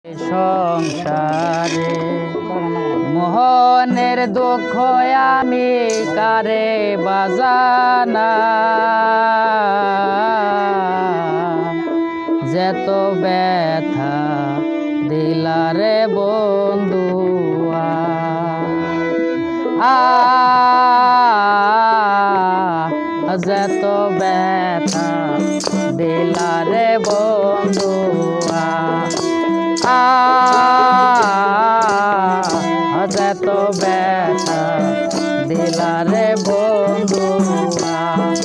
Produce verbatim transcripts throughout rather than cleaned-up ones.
সংসারে মোহনের দুঃখ আমি কারে বাজানা যেত ব্যথা দিলারে বন্ধুয়া আ যেত ব্যথা দিলারে বন্ধুয়া আ যেত ব্যথা দিলারে বন্ধুয়া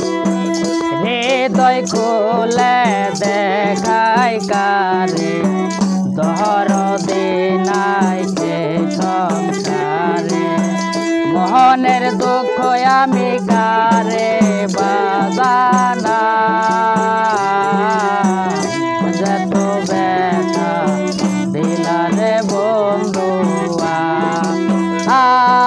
হৃদয় খুলে দেখাই কারে দরদে নাই কে সংসারে মোহনের দুঃখ আমি কারে বাজানা যেত ব্যথা দিলারে বন্ধুয়া আ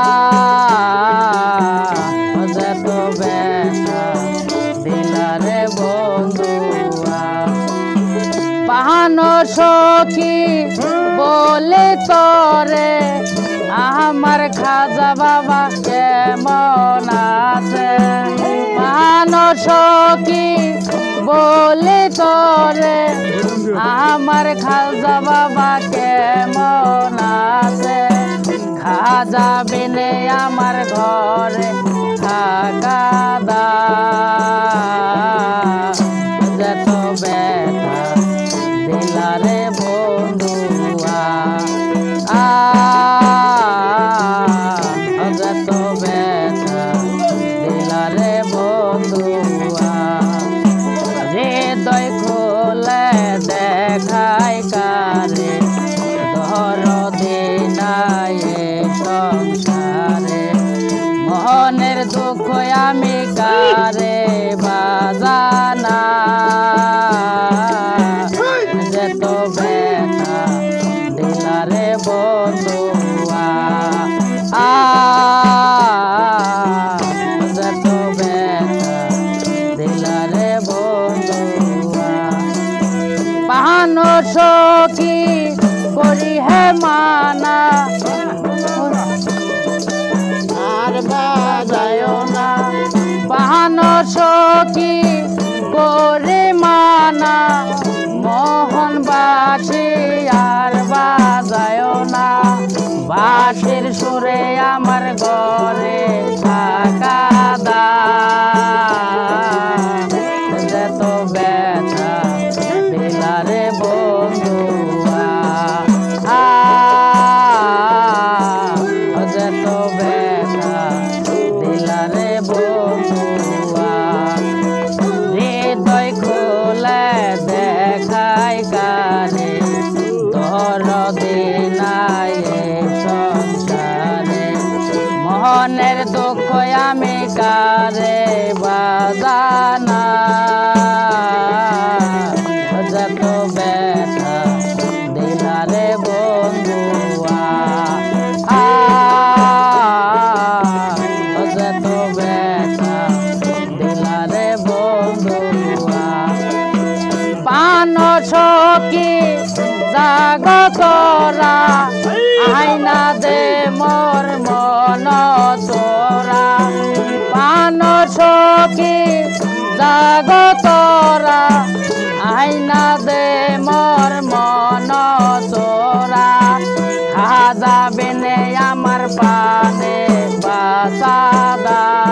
যেত ব্যথা দিলারে বন্ধুয়া পাহানো সখী বলে তরে আমার খাজা বাবা কেমন আছে পাহানো সখী বলে তরে আমার খাজা বাবা কেমন আছে খাজা বিনে আমার ঘরে থাকা দা যেত ব্যথা দিলারে বন্ধুয়া আ যেত ব্যথা দিলারে বন্ধুয়া হৃদয় খুলে দেখাই কারে দরদে নাই সংসারে মোহনের দুঃখ আমি কারে বাজানা যেত ব্যথা দিলারে বন্ধুয়া আ যেত ব্যথা দিলারে বন্ধুয়া পাহানো সখী করি হে মানা আর বাজায় না পাহানো সখী করে মানা মোহন বাসি আর বাজায় না বাসির সুরে আমার ঘরে থাকা দা যেত ব্যথা দিলারে বন্ধুয়া আ যেত ব্যথা দিলারে বন্ধুয়া হৃদয় খুলে দেখাই কারে দরদে নাই সংসারে মোহনের দুঃখ আমি কারে বাজানা যেত ব্যথা দিলারে বন্ধুয়া আ যেত ব্যথা দিলারে বন্ধুয়া পান সখী জাগতরা আইনা দে মোর মন তোরা পান সখী জাগতরা আইনা দে মোর মন তোরা খাজা বিনে আমার পানে বাসাদা